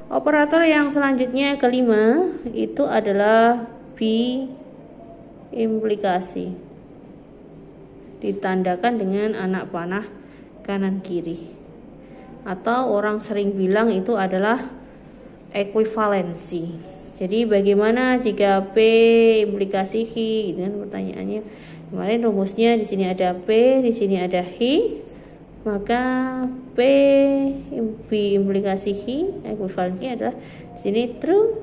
Operator yang selanjutnya kelima itu adalah biimplikasi. Ditandakan dengan anak panah kanan kiri. Atau orang sering bilang itu adalah ekuivalensi. Jadi bagaimana jika P implikasi H, gitu kan pertanyaannya. Kemarin rumusnya di sini ada P, di sini ada H. Maka P implikasi H ekuivalensinya adalah di sini true,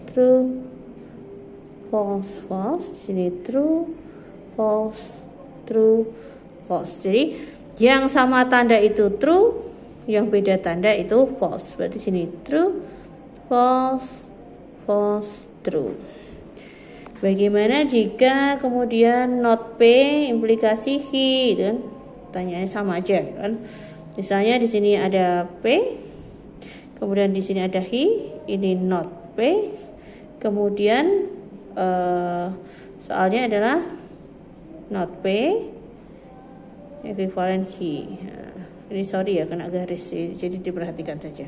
false, di sini true, false, true, false. Jadi yang sama tanda itu true, yang beda tanda itu false. Berarti di sini true, false, false, true. Bagaimana jika kemudian not P implikasi H, gitu kan? Pertanyaannya sama aja kan. Misalnya di sini ada P, kemudian di sini ada H, ini not P. Kemudian soalnya adalah not P ekuivalen H. Ini sorry ya kena garis, jadi diperhatikan saja.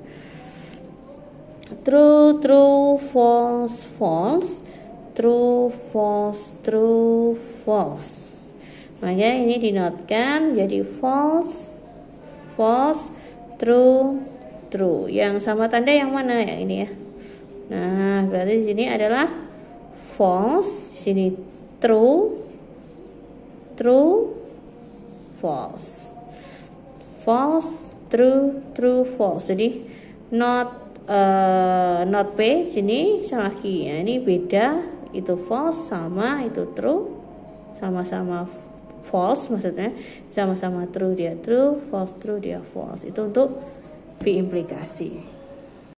True, true, false, false, true, false, true, false. Maka ini dinotkan jadi false, false, true, true. Yang sama tanda yang mana? Yang ini ya. Nah, berarti di sini adalah false, di sini true, true, false. False, true, true, false. Jadi not P sini sama Q. Nah, ini beda, itu false sama itu true, sama-sama false maksudnya, sama-sama true dia true, false true dia false. Itu untuk biimplikasi.